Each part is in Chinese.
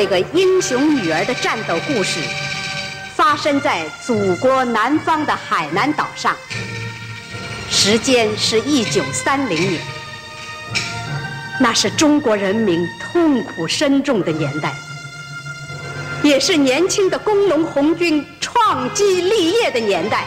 这个英雄女儿的战斗故事，发生在祖国南方的海南岛上，时间是1930年，那是中国人民痛苦深重的年代，也是年轻的工农红军创基立业的年代。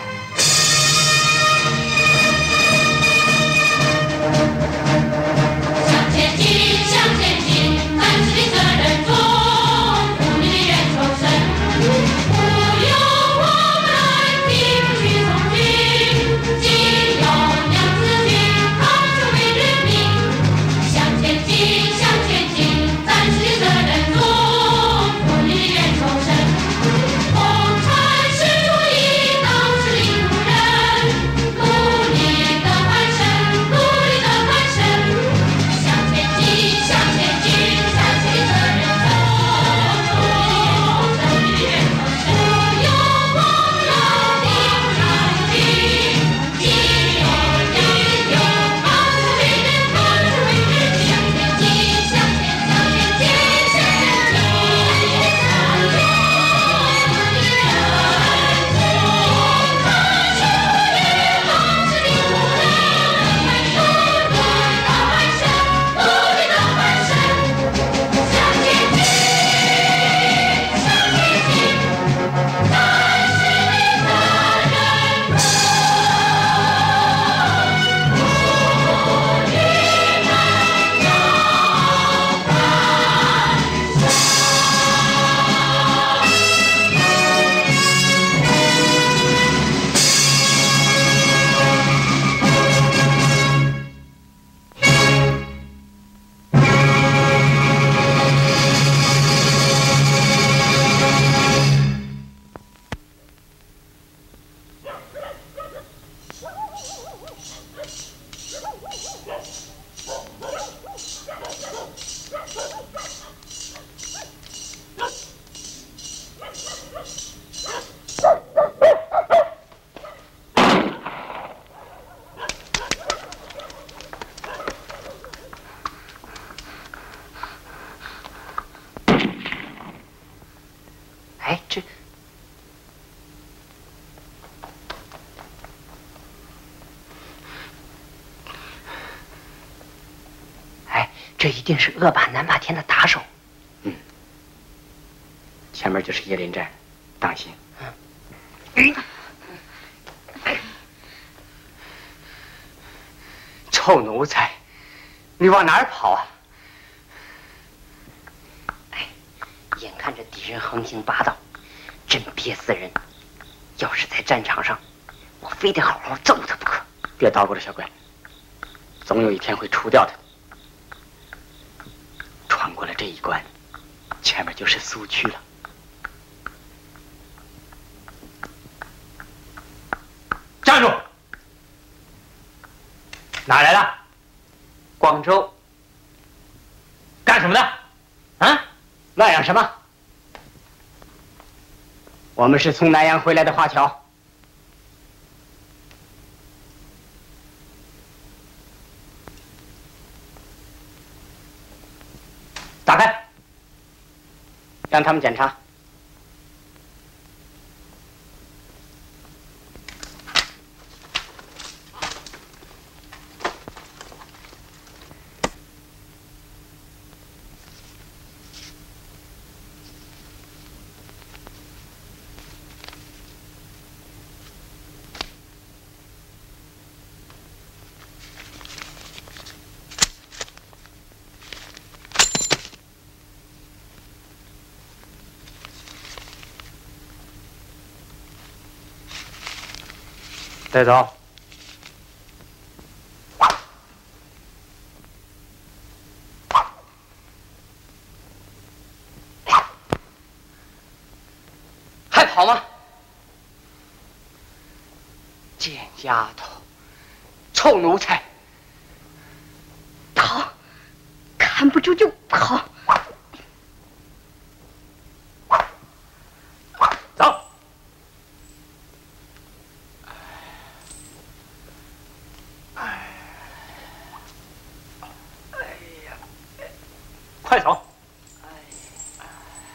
这一定是恶霸南霸天的打手。 前面就是椰林寨，当心。臭奴才，你往哪儿跑啊？ 眼看着敌人横行霸道，真憋死人。要是在战场上，我非得好好揍他不可。 别捣鼓了，小鬼，总有一天会除掉他。穿过了这一关，前面就是苏区了。站住！哪来的？广州。干什么的？啊？乱嚷什么？我们是从南洋回来的华侨。打开，让他们检查。带走。还跑吗？贱丫头，臭奴才！ 跑，看不住就跑。 走。快走！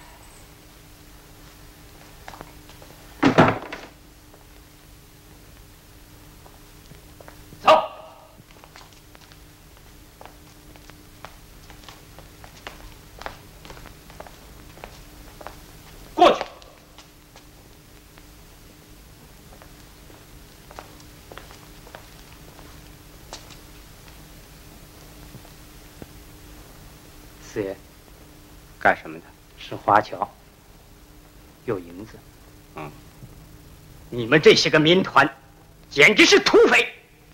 四爷， 干什么的？ 是华侨，有银子。 你们这些个民团，简直是土匪！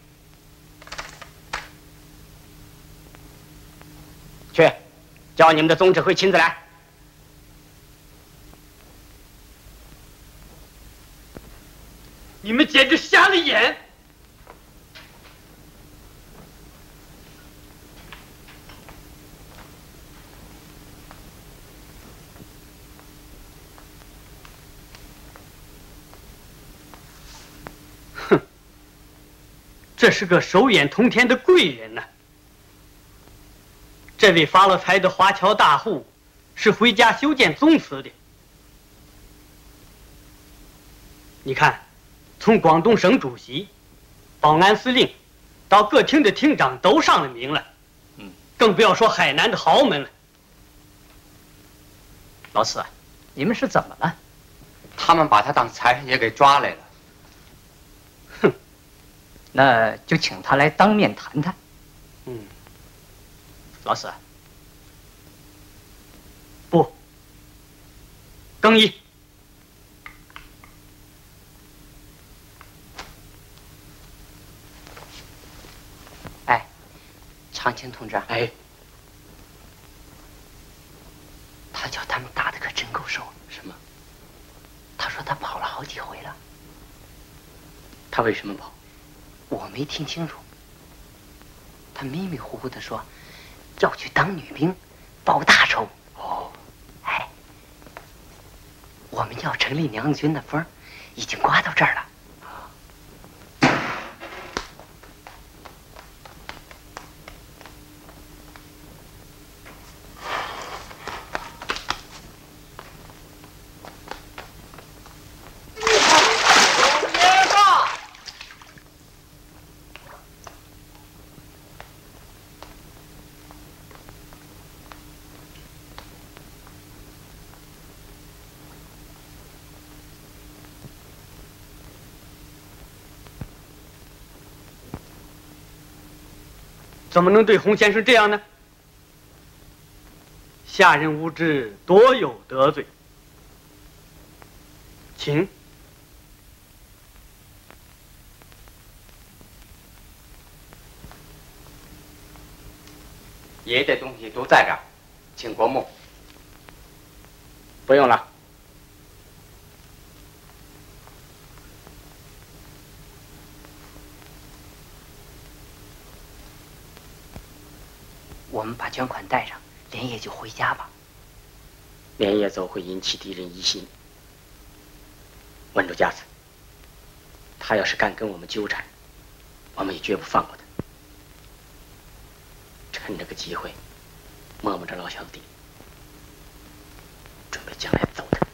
去，叫你们的总指挥亲自来。 你们简直瞎了眼！哼，这是个手眼通天的贵人呐！这位发了财的华侨大户，是回家修建宗祠的。你看。从广东省主席、保安司令，到各厅的厅长都上了名了，更不要说海南的豪门了。 老四，你们是怎么了？ 他们把他当财神爷给抓来了。 哼，那就请他来当面谈谈。老四， 不，更衣。 长青同志， 哎， 他叫他们打的可真够手。 什么？ 他说他跑了好几回了。 他为什么跑？ 我没听清楚。他迷迷糊糊的说，要去当女兵，报大仇。 哦， 哎，我们要成立娘军的风已经刮到这儿了。 怎么能对洪先生这样呢？下人无知，多有得罪。请。 爷的东西都在这儿，请过目。 不用了。 我们把捐款带上，连夜就回家吧。 连夜走会引起敌人疑心。稳住架子，他要是敢跟我们纠缠，我们也绝不放过他。趁这个机会，摸摸这老小子底，准备将来揍他。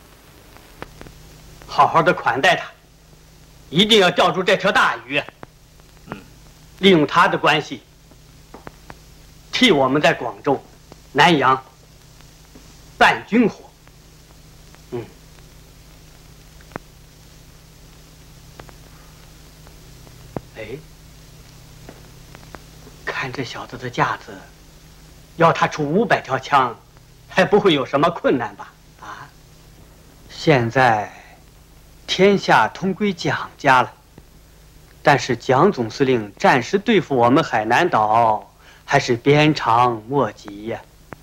好好的款待他，一定要钓住这条大鱼。利用他的关系，替我们在广州、南洋办军火。哎，看这小子的架子，要他出500条枪，还不会有什么困难吧？啊，现在天下通归蒋家了，但是蒋总司令暂时对付我们海南岛还是鞭长莫及呀。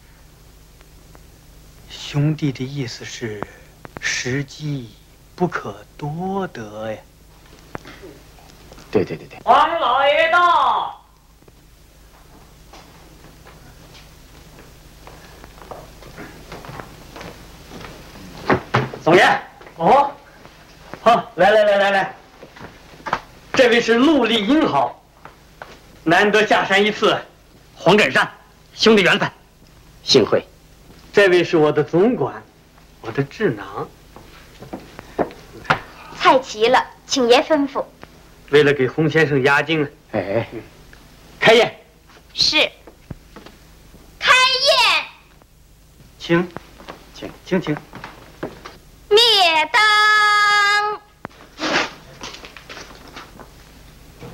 兄弟的意思是，时机不可多得呀。 对， 王老爷到。 总爷， 哦，好，来，这位是陆立英豪，难得下山一次，黄振山，兄弟缘分， 幸会。 这位是我的总管，我的智囊。 菜齐了，请爷吩咐。 为了给洪先生压惊， 哎， 开宴。 是。开宴。 请。 灭灯。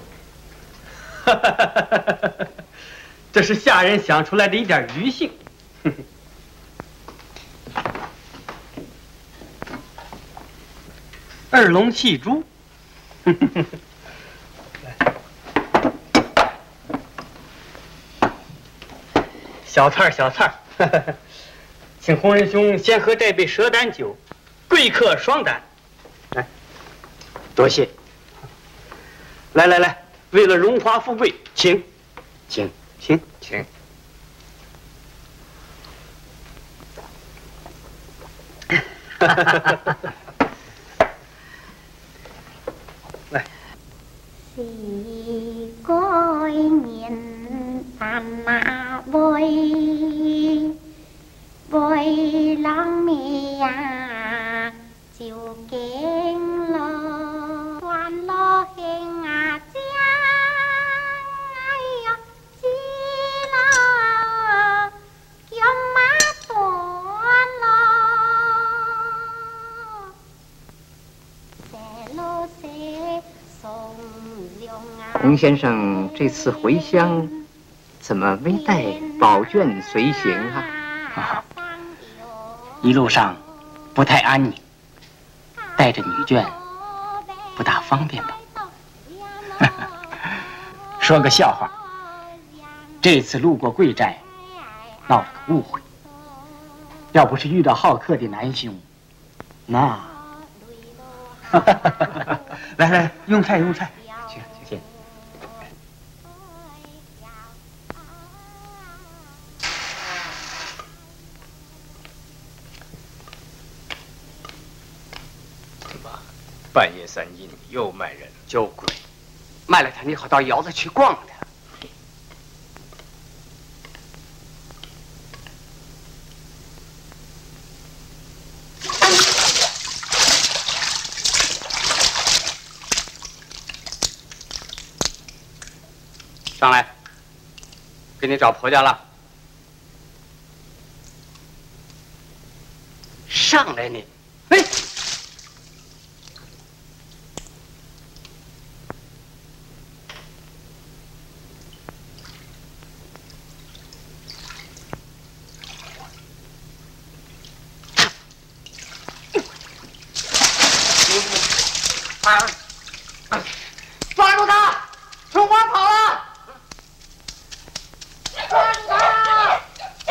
这是下人想出来的一点余兴。 二龙戏珠。小菜儿，小菜儿，请洪仁兄先喝这杯蛇胆酒，贵客双胆。来， 多谢。 来来来，为了荣华富贵，请， 请。 来。 是该年但那为郎妹呀，就见了关了兄啊家，哎呀，知啦，叫马断了，这路是送用啊。 洪先生这次回乡，怎么没带宝卷随行啊？ 一路上不太安宁，带着女眷不大方便吧？说个笑话，这次路过贵寨，闹了个误会。要不是遇到好客的南兄，那…… 来来，用菜用菜。 请。 半夜三更又卖人， 就鬼，卖了他你好到窑子去逛的。上来，给你找婆家了。上来你，哎。抓住他！春花跑了！抓住他！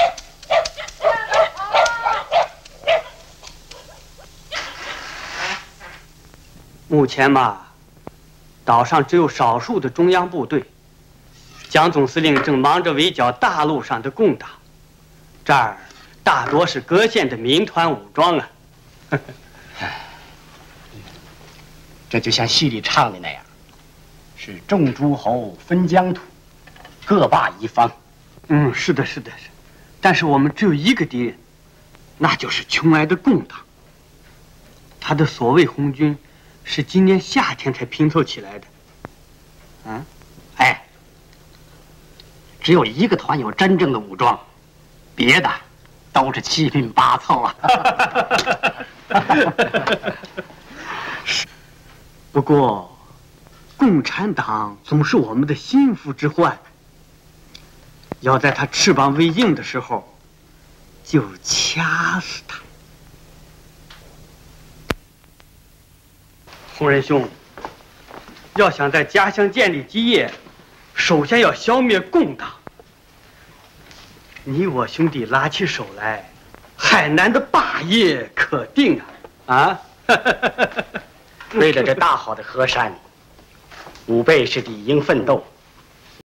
目前嘛，岛上只有少数的中央部队，蒋总司令正忙着围剿大陆上的共党，这儿大多是各县的民团武装啊。 这就像戏里唱的那样，是众诸侯分疆土，各霸一方。 是的，是的，是。但是我们只有一个敌人，那就是穷挨的共党。他的所谓红军，是今年夏天才拼凑起来的。 哎，只有一个团有真正的武装，别的都是七拼八凑啊。 不过，共产党总是我们的心腹之患，要在他翅膀未硬的时候，就掐死他。洪仁兄，要想在家乡建立基业，首先要消灭共党。你我兄弟拉起手来，海南的霸业可定啊！ 为了这大好的河山，吾辈是理应奋斗，